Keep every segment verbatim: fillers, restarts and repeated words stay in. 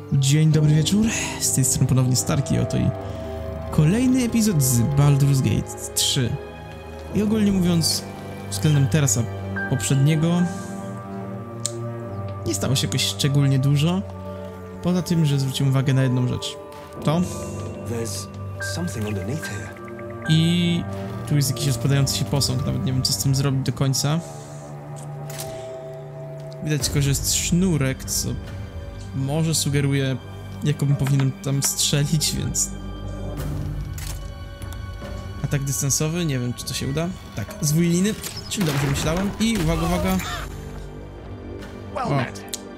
Dzień dobry wieczór, z tej strony ponownie Starki, oto i kolejny epizod z Baldur's Gate trzy. I ogólnie mówiąc, względem Terasa poprzedniego, nie stało się jakoś szczególnie dużo, poza tym, że zwróciłem uwagę na jedną rzecz. To i tu jest jakiś rozpadający się posąg, nawet nie wiem, co z tym zrobić do końca. Widać tylko, że jest sznurek, co może sugeruje, jaką powinienem tam strzelić, więc... Atak dystansowy, nie wiem, czy to się uda. Tak, zwój liny, czyli dobrze myślałem. I uwaga, uwaga. O.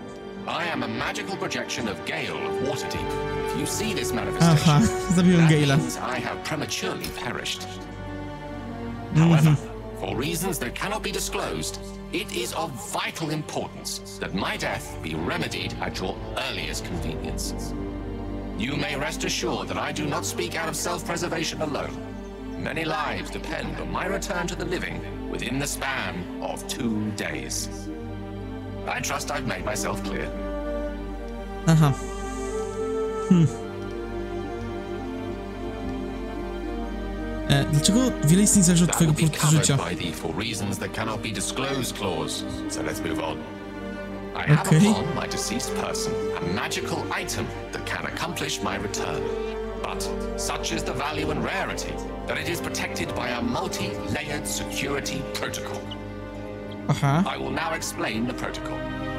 Aha, zabiłem Gale'a. Mhm. For reasons that cannot be disclosed, it is of vital importance that my death be remedied at your earliest convenience. You may rest assured that I do not speak out of self-preservation alone. Many lives depend on my return to the living within the span of two days. I trust I've made myself clear. Aha. Hmm. E, dlaczego wiele istnień zależy od twojego punktu życia? Okay. But such is the value and rarity that it is protected by a multi-layered security protocol. Aha. I will now explain the protocol.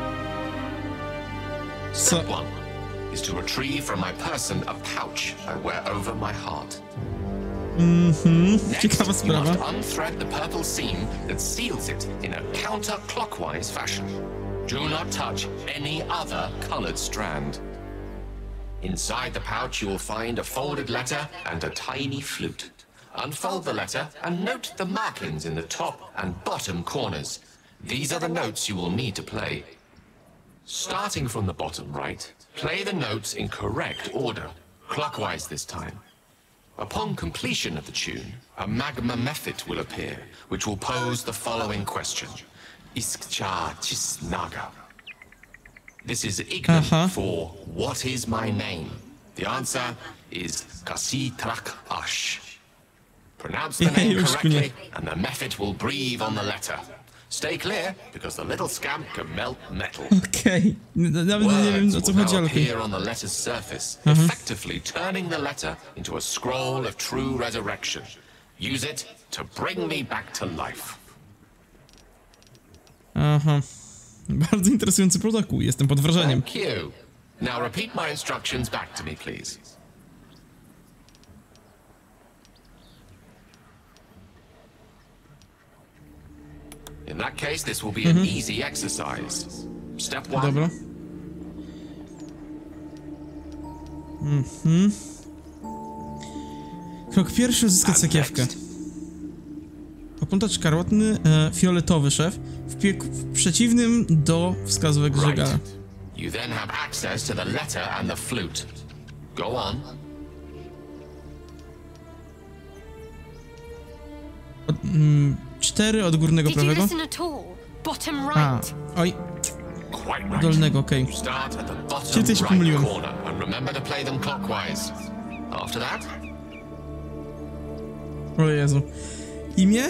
So... Step one is to retrieve from my person a pouch I wear over my heart. Mhm, ciekawa Next, sprawa. you must unthread the purple seam that seals it in a counterclockwise fashion. Do not touch any other colored strand. Inside the pouch you will find a folded letter and a tiny flute. Unfold the letter and note the markings in the top and bottom corners. These are the notes you will need to play. Starting from the bottom right, play the notes in correct order, clockwise this time. Upon completion of the tune, a magma method will appear, which will pose the following question. Iskcha Chisnaga. This is ignorant uh-huh. for what is my name? The answer is Kasi Trak Ash. Pronounce the name correctly and the method will breathe on the letter. Stay clear, because the little scamp can melt metal. Okej, okay. Nawet nie wiem, o co chodzi, ale... appear on the letter's surface, uh-huh. effectively turning the letter into a scroll of true resurrection. Use it to bring me back to life. Aha. Bardzo interesujący protokół, jestem pod wrażeniem. Thank you. Now repeat my instructions back to me, please. In that case, this will be an mm-hmm. easy exercise. Step one. Dobra. Mhm. Krok pierwszy, uzyskać sakiewkę. Oplątacz szkarłatny, e, fioletowy szef, w, pieku, w przeciwnym do wskazówek żegara. You then have access to the letter and the flute. Go on. Od, mm, cztery od górnego prawego. A, oj. Dolnego, okej. Okay. Cię coś pomyliłem. O Jezu. Imię?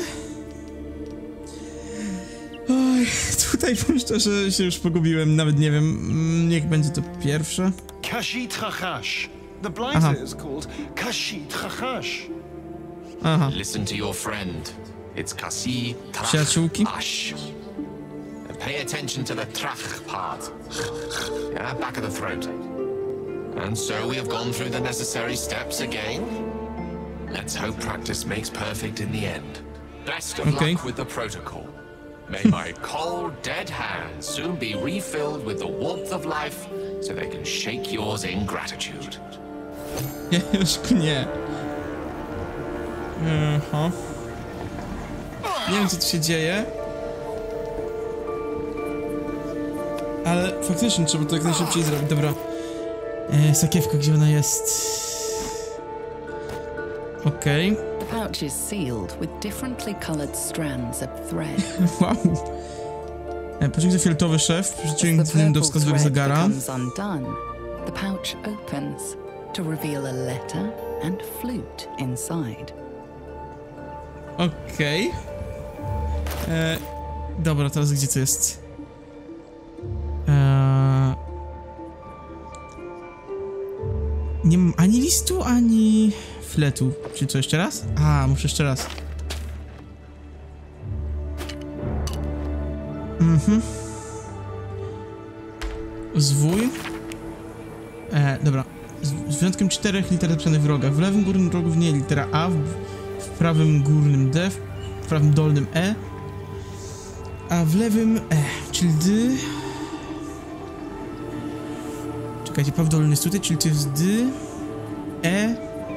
Oj, tutaj powiem szczerze, się już pogubiłem, nawet nie wiem, niech będzie to pierwsze. Kashit Hachash. The blighter is called Kashit Hachash. Aha. Listen to your friend. It's Kasi Przyjaciółki? Ash. And pay attention to the trach part. Yeah, back of the throat. And so we have gone through the necessary steps again. Let's hope practice makes perfect in the end. Best of okay. luck with the protocol. May my cold, dead hands soon be refilled with the warmth of life, so they can shake yours in gratitude. Nie, już nie. Aha. Nie wiem, co tu się dzieje. Ale faktycznie trzeba to jak najszybciej zrobić. Dobra. E, sakiewka, gdzie ona jest? Okej. Okay. The pouch is sealed with differently colored strands of thread. Wow. E, pociąg fioletowy szef, przeciwnym do wskazówek zegara. The pouch opens to reveal a letter and flute inside. Okej. Okay. Dobra, teraz gdzie to jest? Eee... Nie mam ani listu, ani fletu. Czy co, jeszcze raz? A, muszę jeszcze raz. Mhm. Zwój. E, dobra. Z, z wyjątkiem czterech liter zapisanych w rogach. W lewym górnym rogu w niej litera A, w, w prawym górnym D, w prawym dolnym E, a w lewym E, czyli D. Czekajcie, prawy dolny jest tutaj, czyli to jest D, E.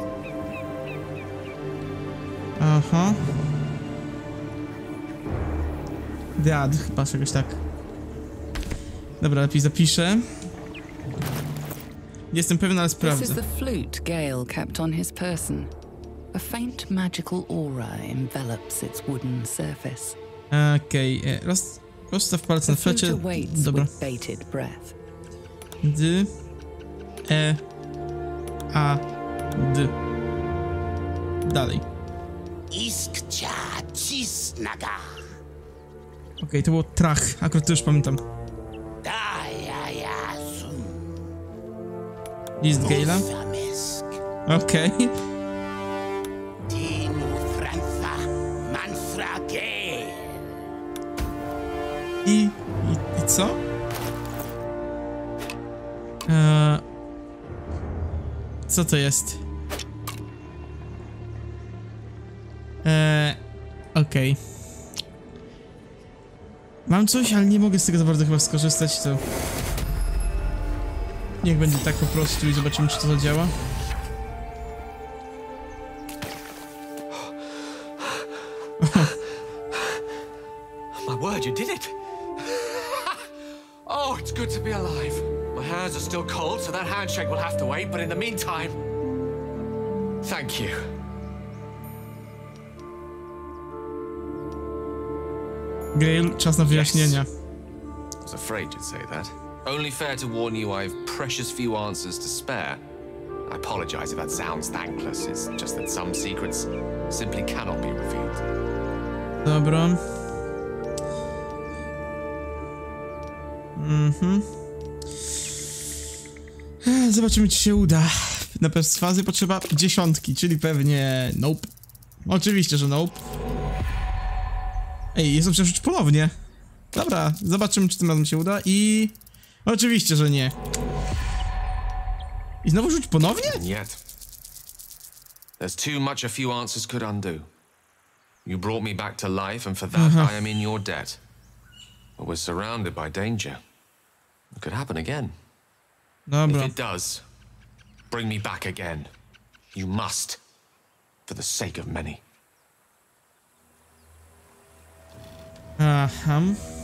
Aha. Dead, chyba czegoś tak. Dobra, lepiej zapiszę. Jestem pewien, ale sprawdzę. This is the flute Gale kept on his person. A faint magical aura envelops its wooden surface. Okej, okay. Roz, rozstaw palce na flecie. Dobra. D, E, A, D. Dalej. Okej, okay, to było trach, akurat to już pamiętam. List Gale'a. Okej. Okay. I, i... I co? Eee, co to jest? Eee, okej. Okay. Mam coś, ale nie mogę z tego za bardzo chyba skorzystać, to... Niech będzie tak po prostu i zobaczymy, czy to zadziała. My word, you did it! Oh, it's good to be alive. My hands are still cold, so that handshake will have to wait, but in the meantime... Thank you. Gale, czas na wyjaśnienia. Yes. I was afraid you'd say that. Only fair to warn you I've precious few answers to spare. I apologize if that sounds thankless. It's just that some secrets simply cannot be revealed. Dobra. Mhm. Zobaczymy, czy się uda. Na perswazję potrzeba dziesiątki, czyli pewnie nope. Oczywiście, że nope. Ej, jest opcja rzuć ponownie. Dobra, zobaczymy, czy tym razem się uda i... Oczywiście, że nie. I znowu rzuć ponownie? And yet, there's too much a few answers could undo. You brought me back to life, and for that Uh-huh. I am in your debt. But we're surrounded by danger. It could happen again. Dobra. If it does, bring me back again. You must, for the sake of many. Aha.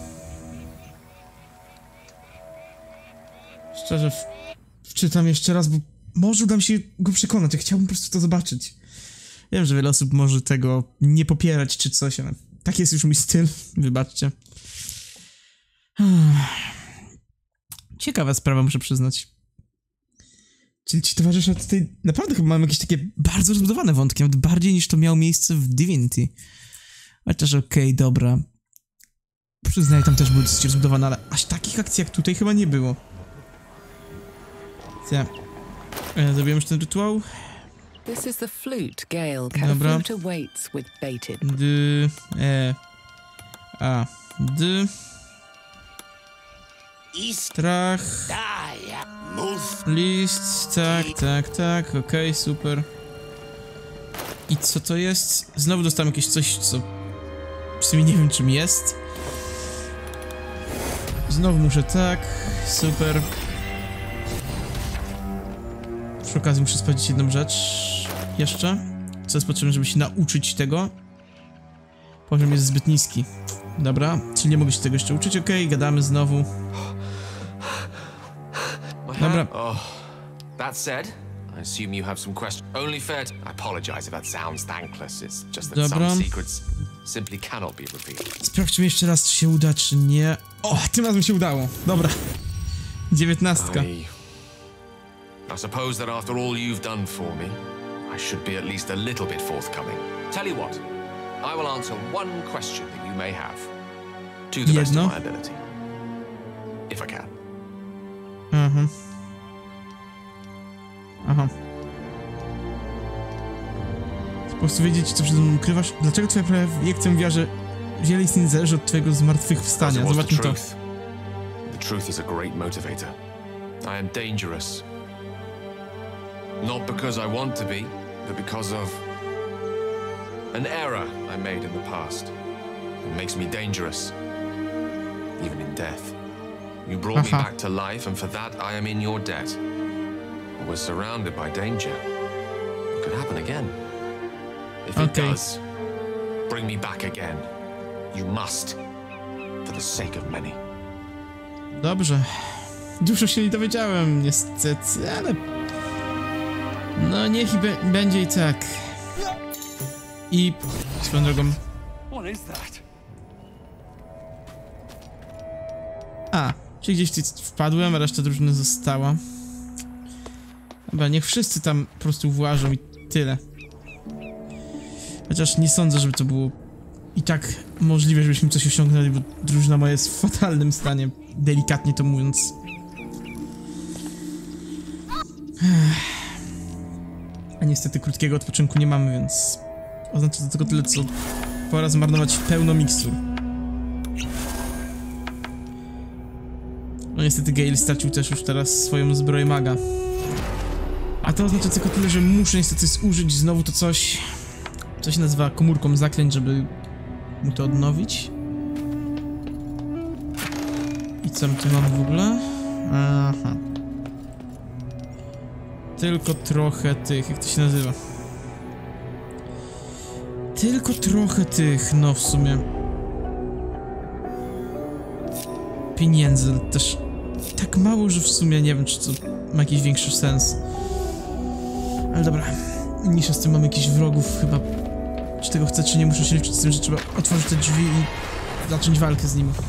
Szczerze, w... wczytam jeszcze raz, bo może uda mi się go przekonać. Ja chciałbym po prostu to zobaczyć. Wiem, że wiele osób może tego nie popierać czy coś, ale taki jest już mój styl. Wybaczcie. Ciekawa sprawa, muszę przyznać. Czyli ci towarzysze tutaj naprawdę chyba mają jakieś takie bardzo rozbudowane wątki, nawet bardziej niż to miało miejsce w Divinity. Chociaż okej, okay, dobra. Przyznaję, tam też były dosyć rozbudowane, ale aż takich akcji jak tutaj chyba nie było. Ja. E, zrobiłem już ten rytuał. This is the flute Gale kept. Dobra. The flute awaits with baited. D, E, A, D. Strach. List, tak, tak, tak, okej, okay, super. I co to jest? Znowu dostałem jakieś coś, co w sumie nie wiem czym jest. Znowu muszę tak, super. Przy okazji muszę sprawdzić jedną rzecz jeszcze. Co jest potrzebne, żeby się nauczyć tego. Poziom jest zbyt niski. Dobra, czyli nie mogę się tego jeszcze uczyć, okej, okay, gadamy znowu. Dobra. Oh, that said, I assume you have some questions. Only fair to... I apologize if that sounds thankless. It's just that Dobra. some secrets simply cannot be revealed. Sprawdźmy jeszcze raz, czy się uda, czy nie. O, tym razem się udało. Dobra. Dziewiętnastka. I I suppose that after all you've done for me, I should be at least a little bit forthcoming. Tell you what, I will answer one question that you may have, to the best of my ability. If I can. Mhm. Aha. Po prostu wiedzieć, co przed mną ukrywasz. Dlaczego twoja projekcja mówiła, że wiele istnień zależy od twojego zmartwychwstania? Zobaczmy to. The truth is a great motivator. I am dangerous. Not because I want to be, but because of an error I made in the past. It makes me dangerous, even in death. You brought Aha. me back to life, and for that I am in your debt. We're surrounded by danger. It could happen again. If it okay. does, bring me back again. You must, for the sake of many. Dobrze. Dużo się nie dowiedziałem, niestety, ale... No niech i be będzie i tak. I... swoją drogą... A, czyli gdzieś tu wpadłem, a reszta drużyny została. Dobra, niech wszyscy tam po prostu włażą i tyle. Chociaż nie sądzę, żeby to było i tak możliwe, żebyśmy coś osiągnęli, bo drużyna moja jest w fatalnym stanie, delikatnie to mówiąc. A niestety krótkiego odpoczynku nie mamy, więc oznacza to tylko tyle, co pora zmarnować pełno mikstur. No niestety Gale stracił też już teraz swoją zbroję maga. A to oznacza tylko tyle, że muszę niestety zużyć znowu to coś, co się nazywa komórką zaklęć, żeby mu to odnowić. I co my tu mamy w ogóle? Aha. Tylko trochę tych, jak to się nazywa? Tylko trochę tych, no w sumie. Pieniędzy, też tak mało, że w sumie nie wiem, czy to ma jakiś większy sens. Ale dobra, mniejsza z tym, mam jakichś wrogów chyba. Czy tego chcę, czy nie, muszę się liczyć z tym, że trzeba otworzyć te drzwi i zacząć walkę z nimi.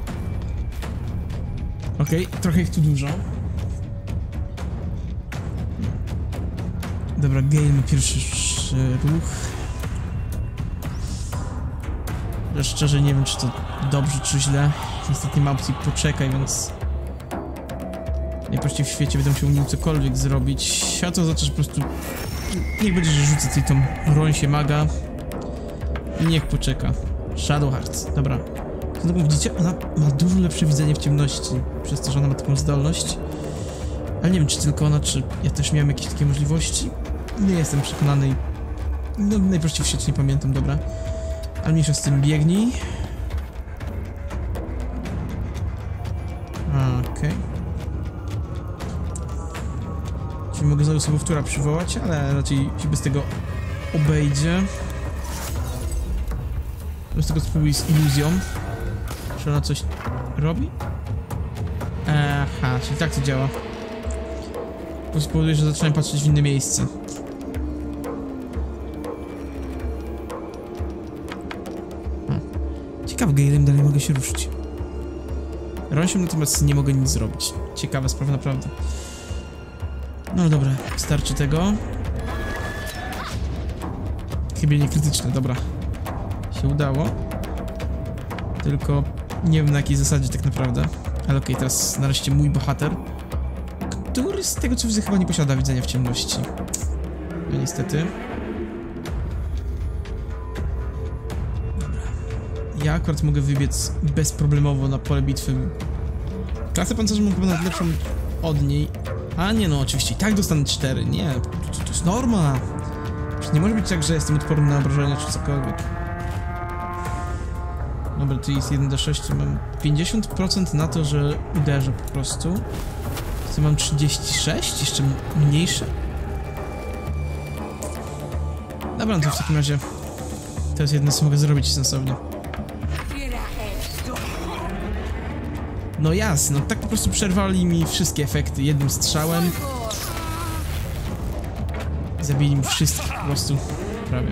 Okej, okay, trochę ich tu dużo. Dobra, Gale ma pierwszy ruch. Ja szczerze nie wiem, czy to dobrze, czy źle. Niestety nie ma opcji poczekaj, więc... najprościej w świecie będę musiał nim cokolwiek zrobić. A to oznacza, że po prostu... niech będzie, że rzucę tutaj tą rąsię maga. I niech poczeka. Shadowheart, dobra. Co tak widzicie? Ona ma dużo lepsze widzenie w ciemności, przez to, że ona ma taką zdolność. Ale nie wiem, czy tylko ona, czy ja też miałem jakieś takie możliwości. Nie jestem przekonany i... no najprościej w świecie nie pamiętam, dobra. Ale mniejsza z tym, biegnij. Okej. Okay. Czyli mogę znowu sobie wtóra przywołać, ale raczej się bez tego obejdzie. Z tego spróbuj z iluzją. Czy ona coś robi? Aha, czyli tak to działa. Po prostu powoduje, że zaczynają patrzeć w inne miejsce. Hmm. Ciekawe, Galem dalej mogę się ruszyć. Rąsią natomiast nie mogę nic zrobić. Ciekawa sprawa, naprawdę. No dobra, starczy tego. Chyba nie krytyczne, dobra. Się udało. Tylko nie wiem na jakiej zasadzie tak naprawdę. Ale okej, okay, teraz nareszcie mój bohater, który z tego co widzę chyba nie posiada widzenia w ciemności. No niestety. Dobra. Ja akurat mogę wybiec bezproblemowo na pole bitwy. Klasę pancerzą mam chyba nawet lepszą od niej. A nie no, oczywiście i tak dostanę cztery. Nie, to, to, to jest norma. Przecież nie może być tak, że jestem odporny na obrażenia czy cokolwiek. Dobra, to jest jeden do sześciu, mam pięćdziesiąt procent na to, że uderzę po prostu. Tu mam trzydzieści sześć, jeszcze mniejsze. Dobra, no to w takim razie to jest jedno, co mogę zrobić sensownie. No jasne, no tak po prostu przerwali mi wszystkie efekty jednym strzałem. Zabili mi wszystkich po prostu, prawie.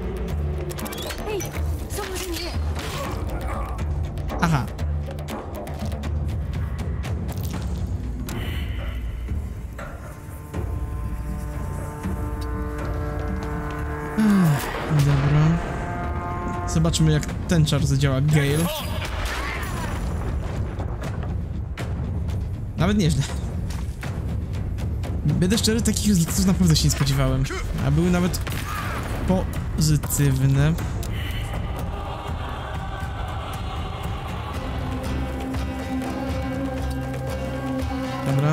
Aha. Ech, dobra. Zobaczmy, jak ten czar zadziała Gale. Nawet nieźle. Będę szczery, takich rezultatów naprawdę się nie spodziewałem. A były nawet pozytywne. Dobra.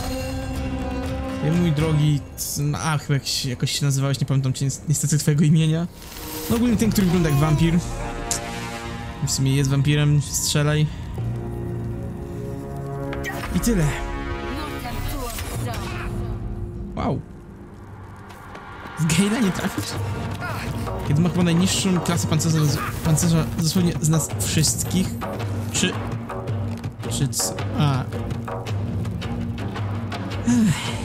Mój drogi... A, chyba jakoś, jakoś się nazywałeś, nie pamiętam cię niestety twojego imienia. No ogólnie ten, który wygląda jak wampir. W sumie jest wampirem, strzelaj. I tyle. Wow. Z Gale'a nie trafić? Kiedy ma chyba najniższą klasę pancerza, pancerza dosłownie z nas wszystkich. Czy... Czy co? A... Ech.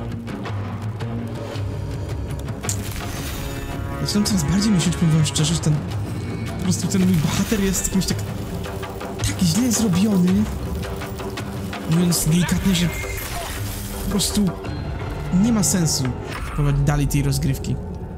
Zaczynam coraz bardziej myśleć, powiem wam szczerze, że ten... Po prostu ten mój bohater jest jakimś tak... tak źle zrobiony. Mówiąc delikatnie, że... Po prostu... nie ma sensu prowadzić dalej tej rozgrywki.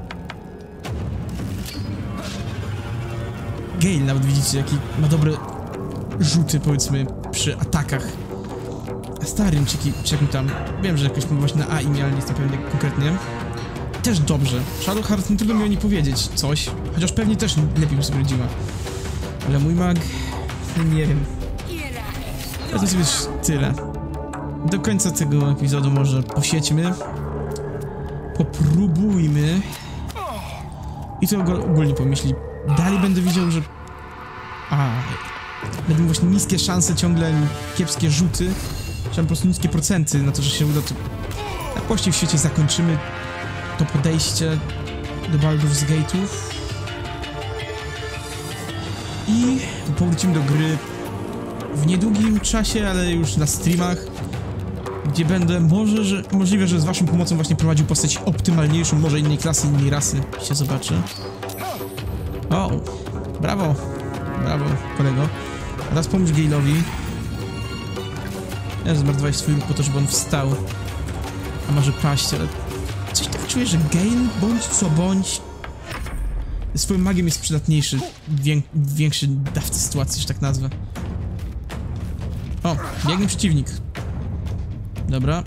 Gale nawet widzicie, jaki ma dobre rzuty, powiedzmy, przy atakach. A starym, czy, czy jakim tam... Wiem, że jakoś właśnie na A I miał, ale nie jestem pewien konkretnie. Też dobrze. Shadowheart nie trudno mi o niej powiedzieć coś, chociaż pewnie też lepiej by sobie radziła. Ale mój mag... nie wiem. To jest już tyle. Do końca tego epizodu może posiedźmy. Popróbujmy. I to ogólnie pomyśli. Dalej będę widział, że... A, będą właśnie niskie szanse, ciągle kiepskie rzuty. Czy po prostu niskie procenty na to, że się uda, to... Na właściwie w świecie zakończymy to podejście do Baldur's Gate'ów. I powrócimy do gry w niedługim czasie, ale już na streamach, gdzie będę może, że możliwe, że z waszą pomocą właśnie prowadził postać optymalniejszą, może innej klasy, innej rasy, się zobaczy. O, brawo, brawo, kolego. A teraz pomóż Gale'owi. Ja zmarnowałeś swój ruch po to, żeby on wstał. A może paść, ale coś tak czuję, że Gale, bądź co bądź, swoim magiem jest przydatniejszy, wię większy dawcy sytuacji, że tak nazwę. O, biegnie przeciwnik. Dobra.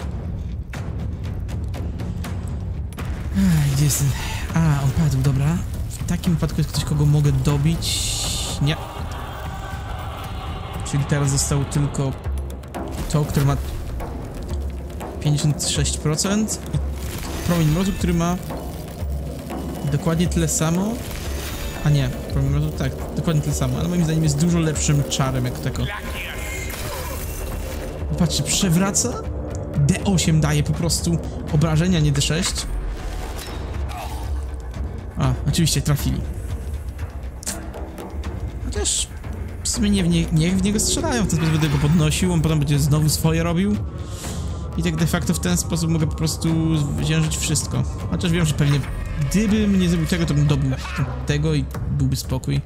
Ech, gdzie jest ten... A, on padł, dobra. W takim wypadku jest ktoś, kogo mogę dobić. Nie. Czyli teraz został tylko to, który ma pięćdziesiąt sześć procent i promień mrozu, który ma dokładnie tyle samo. A nie, promień mrozu, tak, dokładnie tyle samo, ale moim zdaniem jest dużo lepszym czarem jak tako. Patrzcie, przewraca, D osiem daje po prostu obrażenia, nie D sześć. A, oczywiście trafili. Chociaż w sumie nie w nie, niech w niego strzelają, w ten sposób będę go podnosił, on potem będzie znowu swoje robił. I tak de facto w ten sposób mogę po prostu zwyciężyć wszystko. Chociaż wiem, że pewnie gdybym nie zrobił tego, to bym dobił tego i byłby spokój.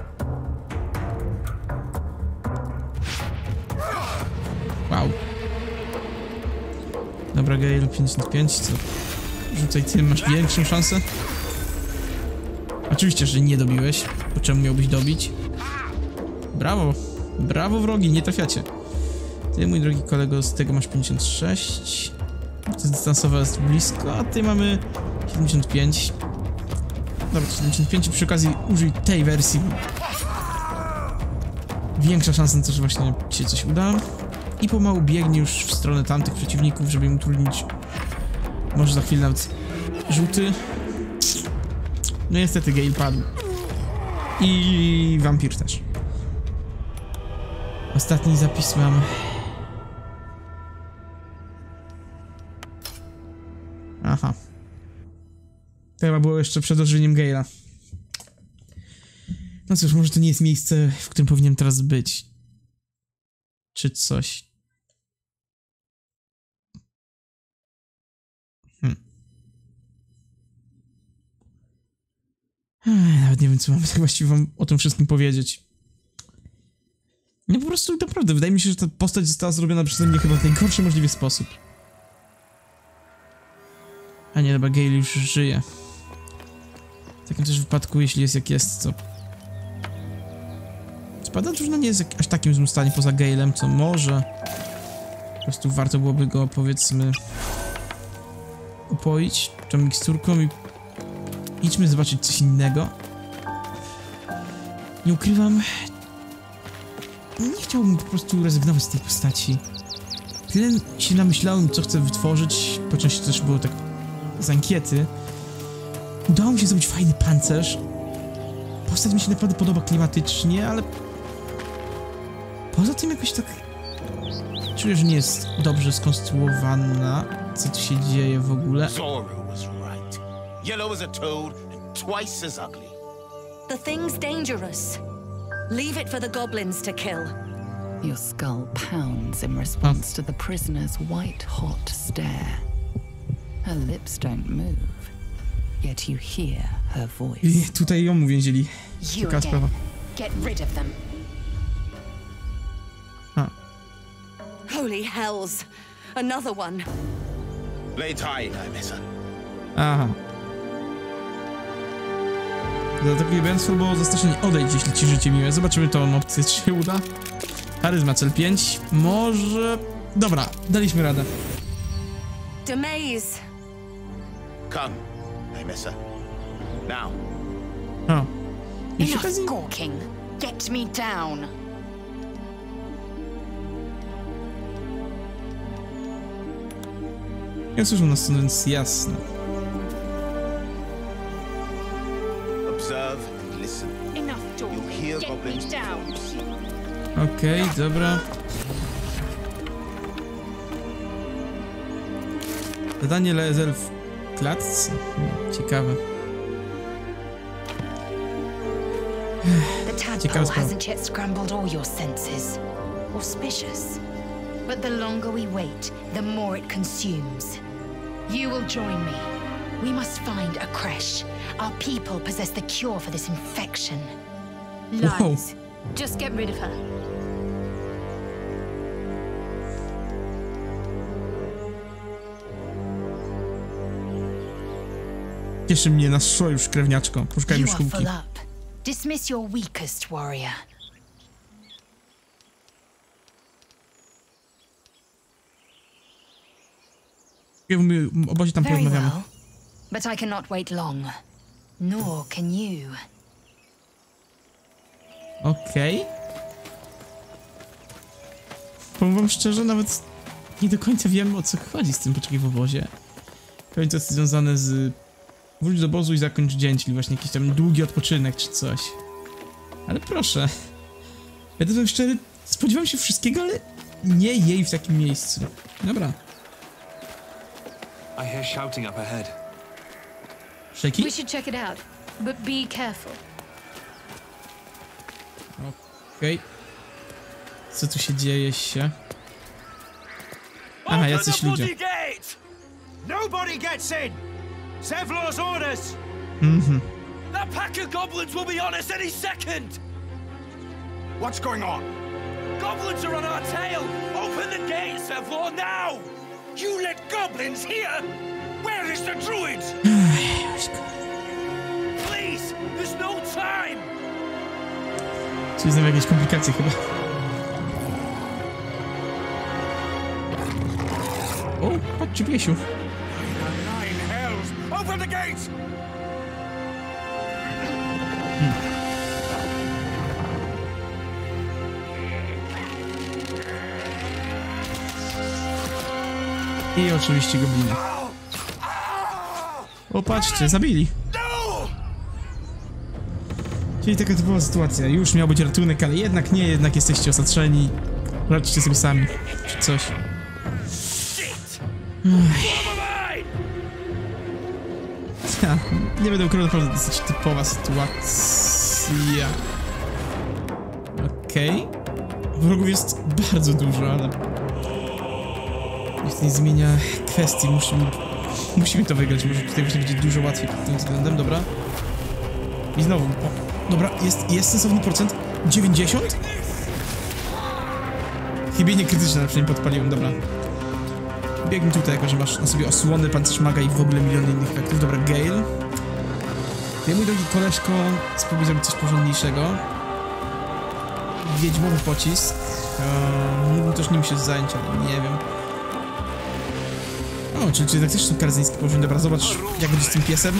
Wow. Dobra, Gale, pięćdziesiąt pięć, co? Rzucaj tym, masz większą szansę. Oczywiście, że nie dobiłeś, bo czemu miałbyś dobić? Brawo, brawo wrogi, nie trafiacie. Ty, mój drogi kolego, z tego masz pięćdziesiąt sześć. Dystansowa jest blisko, a ty mamy siedemdziesiąt pięć. Dobra, siedemdziesiąt pięć i przy okazji użyj tej wersji. Większa szansa na to, że właśnie ci się coś uda. I pomału biegnie już w stronę tamtych przeciwników, żeby im utrudnić. Może za chwilę nawet rzuty. No niestety Gale padł. I wampir też. Ostatni zapis mam. Aha. To chyba było jeszcze przed ożywieniem Gale'a. No cóż, może to nie jest miejsce, w którym powinienem teraz być. Czy coś. Hmm. Ech, nawet nie wiem, co mam tak właściwie wam o tym wszystkim powiedzieć. No po prostu naprawdę, wydaje mi się, że ta postać została zrobiona przeze mnie chyba w najgorszy możliwy sposób. A nie, dobra, Gale już żyje. W takim też wypadku, jeśli jest jak jest, to... Spada drużyna nie jest jak, aż takim złym stanie poza Galem, co może... Po prostu warto byłoby go, powiedzmy... upoić tą miksturką i... idźmy zobaczyć coś innego. Nie ukrywam... Nie chciałbym po prostu rezygnować z tej postaci. Tyle się namyślałem, co chcę wytworzyć, po części to też było tak z ankiety. Udało mi się zrobić fajny pancerz. Postać mi się naprawdę podoba klimatycznie, ale... Poza tym jakoś tak... Czuję, że nie jest dobrze skonstruowana. Co tu się dzieje w ogóle? Zoro was right. Yellow as a toad and twice as ugly. The thing's dangerous. Leave it for the goblins to kill. Your skull pounds in response to the prisoner's white-hot stare. Her lips don't move, yet you hear her voice. I tutaj ją uwięzili. You Taka sprawa. again. Get rid of them. A. Holy hells! Another one. Blades high, Nymessa. Aha. Zaatakuje Bensful, bo zastraszenie odejdź, jeśli ci życie miłe. Zobaczymy tą opcję, czy się uda. Charyzma, cel pięć. Może... Dobra, daliśmy radę. Demaze. Come, Nymessa. Now. O. I przy Enough okazji... gawking. Get me down. Ja słyszę nas, więc jasne. Observe and listen. Enough You'll talking. hear Get me goblins. down. Okej, okay, dobra. Zadanie Lezel w klatce? Hmm, ciekawe. The tadpole Ciekawa sprawa. hasn't yet scrambled all your senses. Auspicious. But the longer we wait, the more it consumes. You will join me. We must find a creche. Our people possess the cure for this infection. Wow. Lies. Just get rid of her. Cieszy mnie nasz sojusz, krewniaczko. Poszukajmy You are szkółki. full up. Dismiss your weakest warrior. W obozie tam Very porozmawiamy. well. But I cannot wait long. Nor can you. Okej. Okay. Powiem wam szczerze, nawet nie do końca wiem, o co chodzi z tym poczekaj w obozie. Pewnie to jest związane z... Wróć do obozu i zakończ dzień, czyli właśnie jakiś tam długi odpoczynek czy coś. Ale proszę. Ja to powiem szczerze, spodziewałem się wszystkiego, ale nie jej w takim miejscu. Dobra. I hear shouting up ahead. Shaky? We should check it out, but be careful. Okej. Okay. Co tu się dzieje się? Aha, jacyś ludzie. Nobody gets in! Zevlor's orders! Mhm. That pack of goblins will be on us any second! What's going on? Goblins are on our tail! Open the gates, Zevlor, now! You let goblins here? Where is the druid? Please, there's no time! Czyli znowu jakieś komplikacje chyba. O, chodźcie, Piesiu. Nine hells! Open the gates! Hmm. I oczywiście gobliny. O, patrzcie, zabili. Czyli taka typowa sytuacja. Już miał być ratunek, ale jednak nie, jednak jesteście osatrzeni. Radźcie sobie sami, czy coś. Ja, nie będę ukrywał, naprawdę dosyć typowa sytuacja. Okej. Okay. Wrogów jest bardzo dużo, ale... Nic nie zmienia kwestii, musimy... Musimy to wygrać, może tutaj właśnie będzie dużo łatwiej pod tym względem, dobra. I znowu, o, dobra, jest, jest sensowny procent. dziewięćdziesiąt? Chybienie krytyczne, na przykład nie podpaliłem, dobra. Biegnij tutaj, jako że masz na sobie osłony, pancerz maga i w ogóle miliony innych efektów. Dobra, Gale. Ty, mój drogi koleżko, spróbuj zrobić coś porządniejszego. Wiedźmowy pocisk. Eee, mógłbym też nim się zająć, ale nie wiem. O, czyli, czyli tak też są karzyńskie poziom. Dobra, zobacz, jak będzie z tym piesem.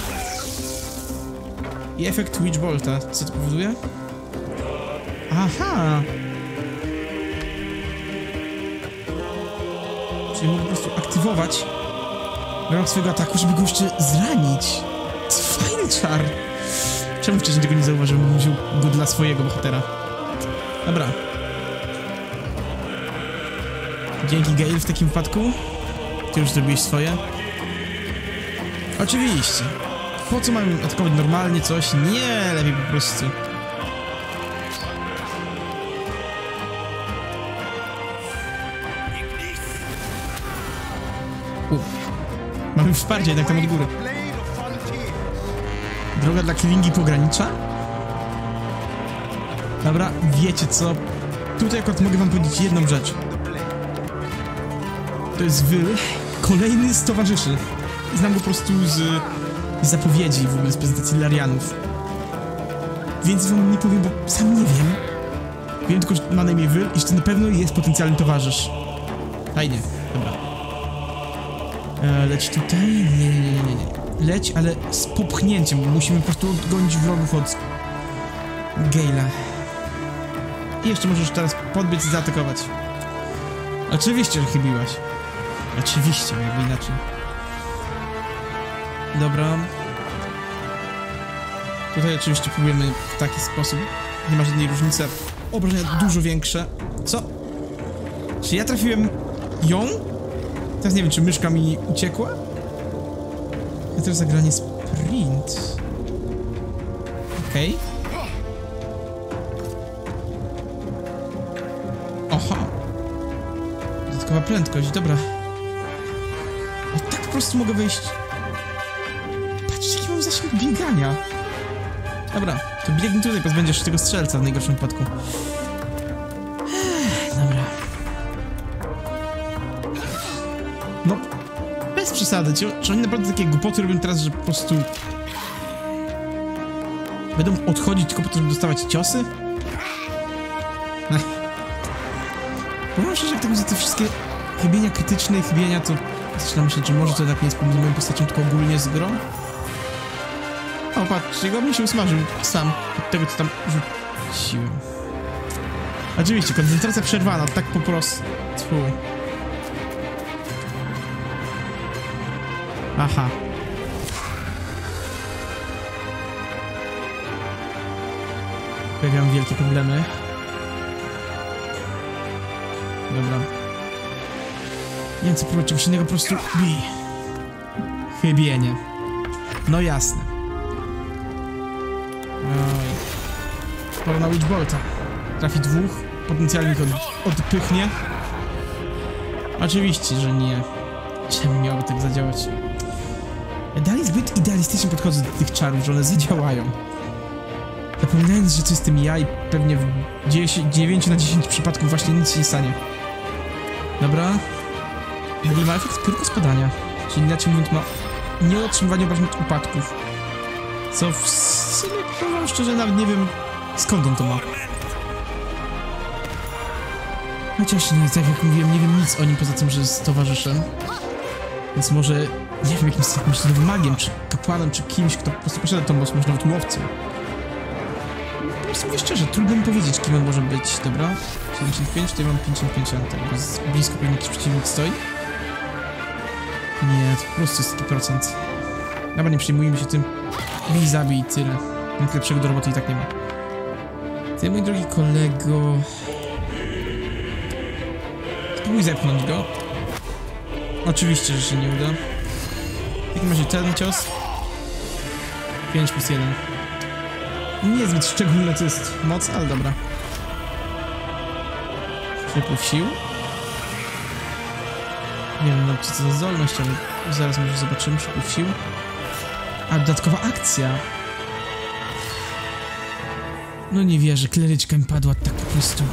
I efekt Witch Bolta. Co to powoduje? Aha! Czyli mogę po prostu aktywować w ramach swojego ataku, żeby go jeszcze zranić. To fajny czar. Czemu wcześniej tego nie zauważyłem? Wziął go dla swojego bohatera. Dobra. Dzięki, Gale, w takim wypadku. Ty już zrobiłeś swoje. Oczywiście. Po co mam atakować normalnie coś? Nie, lepiej po prostu. U. Mamy wsparcie jednak tam od góry. Droga dla Killingi pogranicza? Dobra, wiecie co? Tutaj akurat mogę wam powiedzieć jedną rzecz. To jest Wyl, kolejny z towarzyszy. Znam go po prostu z, z zapowiedzi, w ogóle z prezentacji Larianów. Więc wam nie powiem, bo sam nie wiem. Wiem tylko, że ma na imię Wyl i że to na pewno jest potencjalny towarzysz. Fajnie, dobra. E, leć tutaj? Nie, nie, nie, nie, nie. Leć, ale z popchnięciem, bo musimy po prostu odgonić wrogów od Gale'a. I jeszcze możesz teraz podbiec i zaatakować. Oczywiście, że chybiłaś. Oczywiście, jakby inaczej. Dobra. Tutaj oczywiście próbujemy w taki sposób. Nie ma żadnej różnicy. Obrażenia dużo większe. Co? Czy ja trafiłem ją? Teraz nie wiem, czy myszka mi uciekła? A teraz zagranie sprint. Okej. Okay. Oha. Dodatkowa prędkość, dobra. O, tak po prostu mogę wejść. Patrzcie, jaki mam zasięg biegania. Dobra, to biegnij tutaj, pozbędziesz tego strzelca w najgorszym wypadku. Dobra. No, bez przesady. Czy, czy oni naprawdę takie głupoty robią teraz, że po prostu będą odchodzić tylko po to, żeby dostawać ciosy? Ech. Powiem szczerze, jak tak widzę te wszystkie chybienia krytyczne i chybienia, to zaczynam myśleć, że może to jednak nie jest pomiędzy moją postacią, tylko ogólnie z grą. O, patrz, jego mnie się usmażył sam od tego, co tam rzuciłem. Oczywiście, koncentracja przerwana, tak po prostu. Tfu. Aha. Pojawiają wielkie problemy. Dobra. Nie wiem co próbować czegoś innego, po prostu bij. Chybienie. No jasne. Oj. Pora na Witch Bolta. Trafi dwóch, potencjalnie go odpychnie. Oczywiście, że nie. Czemu miałoby tak zadziałać? Dalej zbyt idealistycznie podchodzę do tych czarów, że one zadziałają. Zapominając, że to jestem ja i pewnie w dziewięć na dziesięć przypadków właśnie nic się nie stanie. Dobra. Nagle ma efekt piórko spadania. Czyli inaczej mówiąc ma nieotrzymywanie obrażeń od upadków. Co w sumie, powiem szczerze, nawet nie wiem skąd on to ma. Chociaż nie, tak jak mówiłem, nie wiem nic o nim poza tym, że jest towarzyszem. Więc może, nie wiem, jakimś, jakimś nowym magiem, czy kapłanem, czy kimś, kto po prostu posiada tą moc, może nawet mówcą. Po prostu mówię szczerze, trudno mi powiedzieć, kim on może być. Dobra, siedemdziesiąt pięć, tutaj mam pięćdziesiąt pięć, tak blisko pewnie jakiś przeciwnik stoi. Nie, to po prostu jest taki procent. Dobra, nie przejmujmy się tym. Bij, zabij i tyle. Nic lepszego do roboty i tak nie ma. Ty, mój drogi kolego... Spróbuj zepchnąć go. Oczywiście, że się nie uda. W takim razie ten cios. pięć plus jeden. Niezbyt szczególne to jest moc, ale dobra. Przypływ sił. Nie wiem, no, co to za zdolność, ale zaraz może zobaczymy. Przypływ sił. A dodatkowa akcja. No nie wierzę, kleryczka mi padła tak po prostu.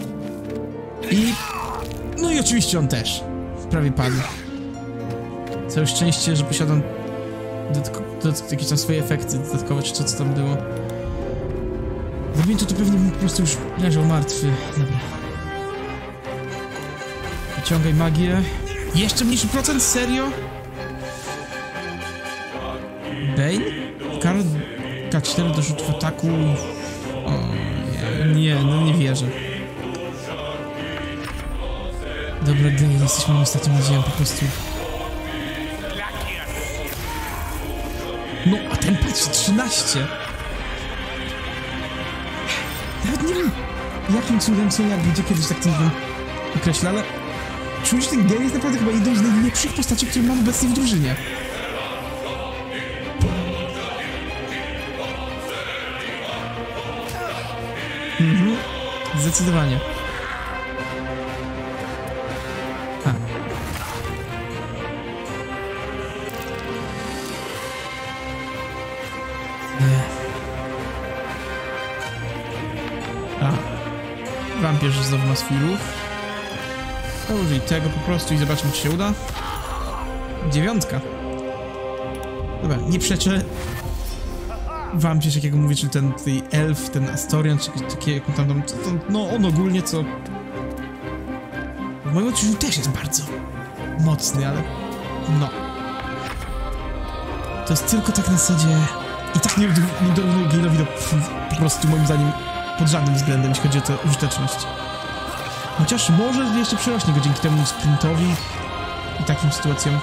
I... No i oczywiście on też. Prawie padł. Całe szczęście, że posiadam dodatko, dodatko, jakieś tam swoje efekty dodatkowe, czy co, co tam było. Gdybym to, to pewnie bym po prostu już leżał martwy. Dobra. Wyciągaj magię. Jeszcze mniejszy procent? Serio? Bane? Karol K cztery do rzutów ataku. O, nie, nie, no nie wierzę. Dobra, Gale, jesteśmy na ostatnim nadzieją po prostu. No, a ten patrz, trzynaście. Nawet nie wiem, jakim cudem co jak będzie kiedyś tak ten określa, ale czuję, że ten Gale jest naprawdę chyba jedną z najlepszych postaci, które mam obecnie w drużynie. Mhm, zdecydowanie. A. Nie. A. Wampirz znowu ma swój ruch. Użyj tego po prostu i zobaczmy, czy się uda. Dziewiątka. Dobra, nie przeczę. Wampirz, jakiego mówię, czyli ten tutaj elf, ten Astorian, czy takie, jak tam, tam, tam, no on ogólnie co... W moim odczuciu też jest bardzo mocny, ale no. To jest tylko tak na zasadzie... I tak nie dorównuje Gale'owi do po prostu moim zdaniem pod żadnym względem, jeśli chodzi o tę użyteczność. Chociaż może jeszcze przerośnie go dzięki temu sprintowi i takim sytuacjom.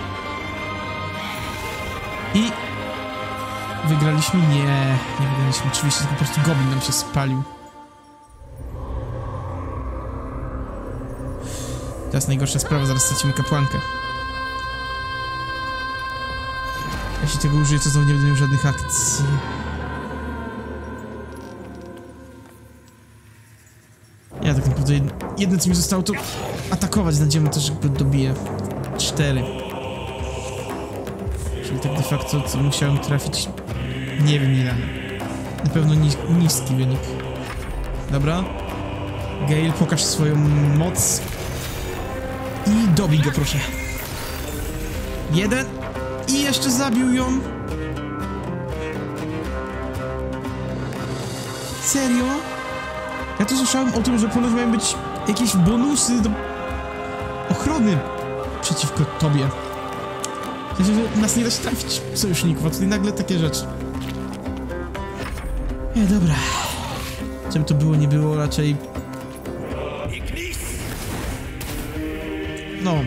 I... Wygraliśmy? Nie, nie wygraliśmy. Oczywiście, tylko po prostu goblin nam się spalił. Teraz najgorsza sprawa, zaraz stracimy kapłankę. Jeśli tego użyję, to znowu nie będę miał żadnych akcji. Ja tak naprawdę jedno, co mi zostało, to atakować z nadzieją na to, że go dobiję. Cztery. Czyli tak de facto co musiałem trafić. Nie wiem ile. Na pewno nis niski wynik. Dobra. Gale, pokaż swoją moc. I dobij go, proszę. Jeden. I jeszcze zabił ją. Serio? Ja tu słyszałem o tym, że ponoć mają być jakieś bonusy do ochrony przeciwko tobie. W sensie, że nas nie da się trafić sojuszników, a tutaj nagle takie rzeczy. Nie, dobra. Czym to było, nie było, raczej... No.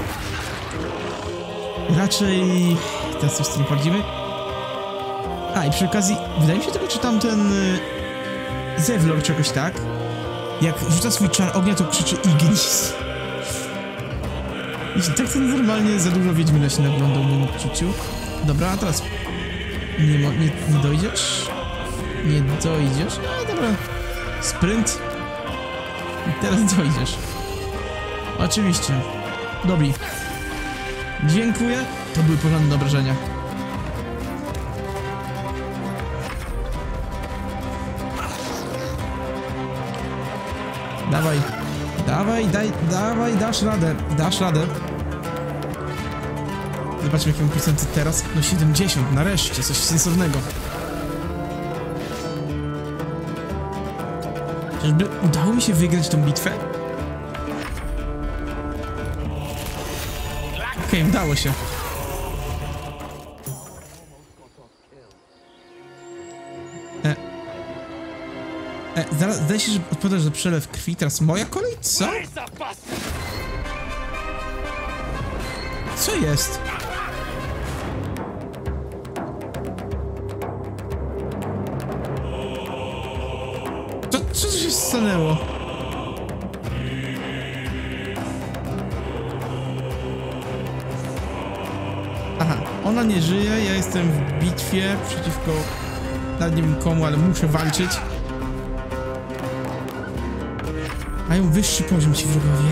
Raczej... Teraz co z tym chodzimy? A, i przy okazji, wydaje mi się tylko, czy tam ten... Zevlor czegoś tak. Jak rzuca swój czar ognia, to krzyczy Ignis. Jeśli tak to normalnie za dużo Wiedźmina się naglądał w moim odczuciu. Dobra, a teraz... Nie, nie, nie dojdziesz? Nie dojdziesz? No dobra. Sprint. I teraz dojdziesz. Oczywiście. Dobij. Dziękuję. To były porządne obrażenia. Dawaj. Dawaj, daj, dawaj, dasz radę. Dasz radę. Zobaczmy, jakie mam procenty teraz. No siedemdziesiąt, nareszcie, coś sensownego. Czyżby udało mi się wygrać tą bitwę? Okej, okay, udało się. E. E, zaraz, zdaje się, że odpowiadasz za przelew krwi. Teraz moja kolej? Co? Co jest? Co, co tu się stanęło? Aha, ona nie żyje, ja jestem w bitwie przeciwko... Nawet nie wiem komu, ale muszę walczyć. Mają wyższy poziom ci wrogowie.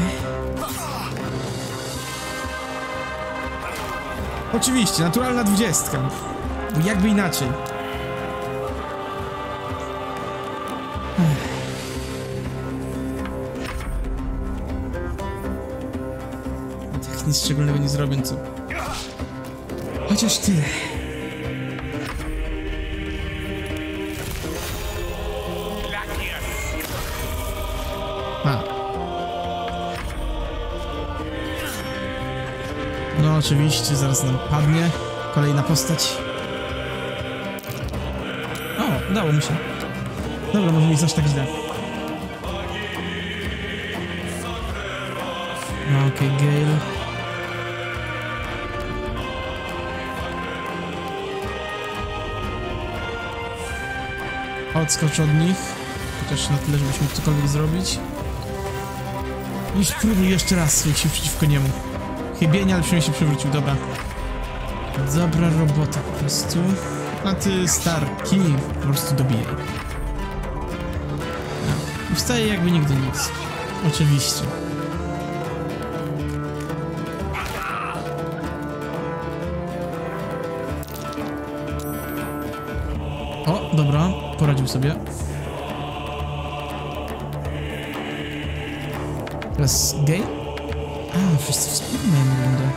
Oczywiście, naturalna dwudziestka. Bo jakby inaczej. Tak nic szczególnego nie zrobię, co Chociaż tyle. A. No oczywiście, zaraz nam padnie. Kolejna postać. O, udało mi się. Dobra, może nie jest aż tak źle. No okej, okay, Gale. Odskocz od nich. Chociaż na tyle, żebyśmy mógł cokolwiek zrobić. I spróbuj jeszcze raz swoich sił przeciwko niemu. Chybienie, ale przynajmniej się przewrócił, dobra. Dobra robota po prostu. A ty, Starki, po prostu dobijaj. No. I wstaje jakby nigdy nic. Oczywiście. O, dobra, poradził sobie. Teraz Gale? A, wszyscy wspólnie wygląda.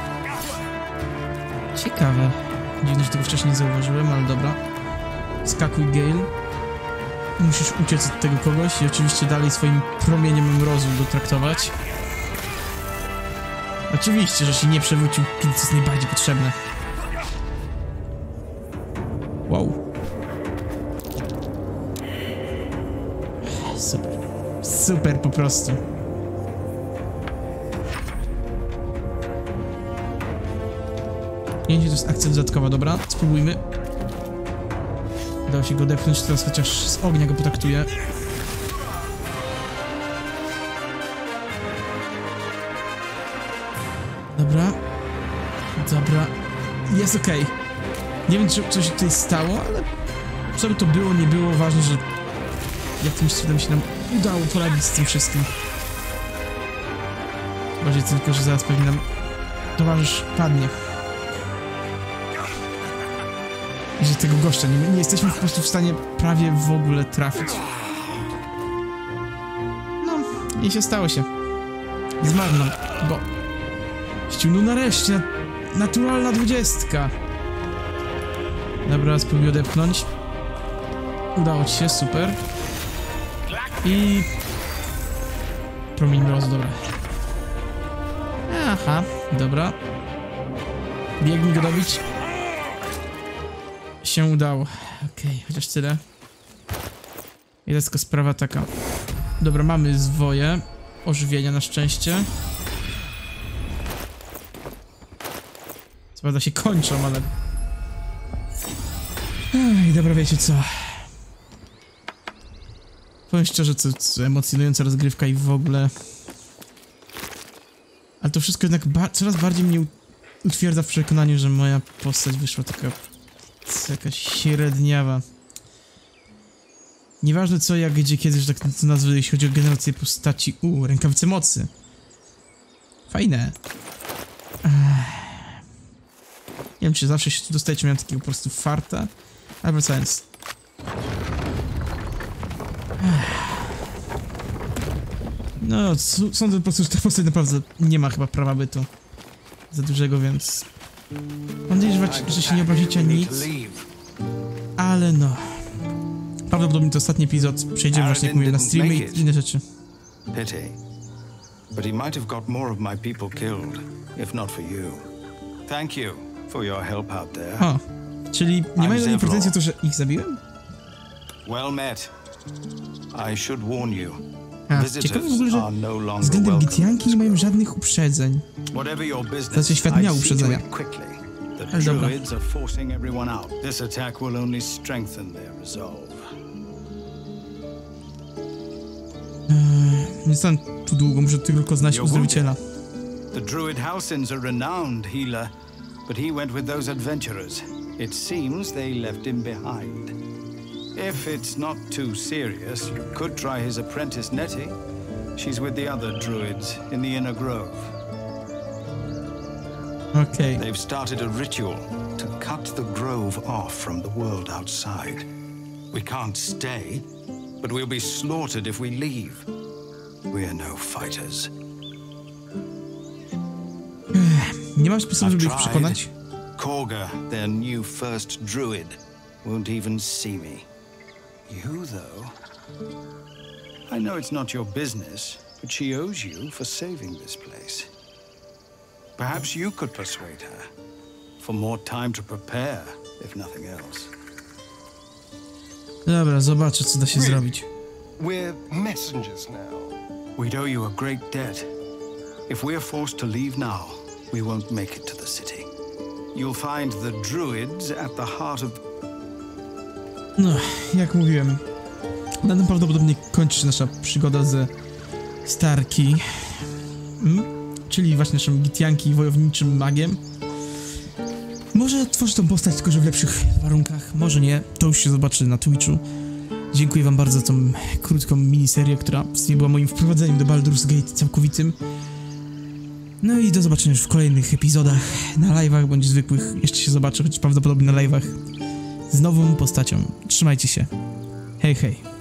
Ciekawe. Dziwne, że tego wcześniej nie zauważyłem, ale dobra. Skakuj, Gale. Musisz uciec od tego kogoś i oczywiście dalej swoim promieniem mrozu go traktować. Oczywiście, że się nie przewrócił, kiedy to jest najbardziej potrzebne. Wow. Super. Super po prostu. Nie, to jest akcja dodatkowa, dobra, spróbujmy. Udało się go odepchnąć, teraz chociaż z ognia go potraktuje. Dobra. Dobra. Jest okej. Okay. Nie wiem, co się tutaj stało, ale co by to było, nie było, ważne, że jakimś cudem się nam udało poradzić z tym wszystkim. Bardziej tylko, że zaraz pewnie nam towarzysz padnie. I że tego gościa nie, nie jesteśmy po prostu w stanie prawie w ogóle trafić. No, i się stało się. Zmarł nam, bo... No nareszcie, naturalna dwudziestka. Dobra, spróbuję odepchnąć. Udało ci się, super. I... Promień mrozu, dobra. Aha, dobra. Biegnij go dobić. Się udało. Okej, okay, chociaż tyle. I teraz tylko sprawa taka. Dobra, mamy zwoje. Ożywienia na szczęście. Co prawda się kończą, ale... Ej, dobra, wiecie co. Powiem szczerze, co, co emocjonująca rozgrywka i w ogóle... Ale to wszystko jednak ba coraz bardziej mnie utwierdza w przekonaniu, że moja postać wyszła taka... jakaś średniawa. Nieważne co, jak, gdzie, kiedy, że tak to nazwę, jeśli chodzi o generację postaci. U, rękawice mocy. Fajne. Ech. Nie wiem, czy zawsze się tu dostaje, czy miałem takiego po prostu farta. Ale wracając. Ech. No, sądzę po prostu, że ta postać naprawdę nie ma chyba prawa bytu za dużego, więc... Mam nadzieję, że, że się nie obrazicie nic. Ale no... Prawdopodobnie to ostatni epizod. Przejdziemy właśnie, jak mówię, na streamy i inne rzeczy. Pity. But he might have got more of my people killed, if not for you. Thank you for your help out there. O, czyli nie mają żadnej pretensji o to, że ich zabiłem? Well met. I should warn you. A, ciekawe w ogóle, że względem Githyanki nie mają żadnych uprzedzeń. Znaczy świat miał uprzedzenia. Ale dobra. Nie stanę tu długo, muszę tylko znaleźć uzdrowiciela. The druid Halsins are renowned healer, but he went with those adventurers. It seems they left him behind. If it's not too serious, you could try his apprentice Nettie. She's with the other druids in the Inner Grove. Okay. They've started a ritual to cut the grove off from the world outside. We can't stay, but we'll be slaughtered if we leave. We're no fighters. Nie Nie masz sposobu, żeby ich przekonać? Korga, their new first druid, won't even see me. You, though... I know it's not your business, but she owes you for saving this place. Perhaps you could persuade her, for more time to prepare, if nothing else. Dobra, zobaczę, co da się Really? zrobić. We're messengers now. We'd owe you a great debt. If we're forced to leave now, we won't make it to the city. You'll find the druids at the heart of... No, jak mówiłem, na tym prawdopodobnie kończy się nasza przygoda ze Starki, mm? czyli właśnie naszym Githyanki wojowniczym magiem. Może tworzy tą postać, tylko że w lepszych warunkach, może nie, to już się zobaczy na Twitchu. Dziękuję wam bardzo za tą krótką miniserię, która w sumie była moim wprowadzeniem do Baldur's Gate całkowitym. No i do zobaczenia już w kolejnych epizodach, na live'ach bądź zwykłych. Jeszcze się zobaczę, choć prawdopodobnie na live'ach z nową postacią. Trzymajcie się. Hej, hej.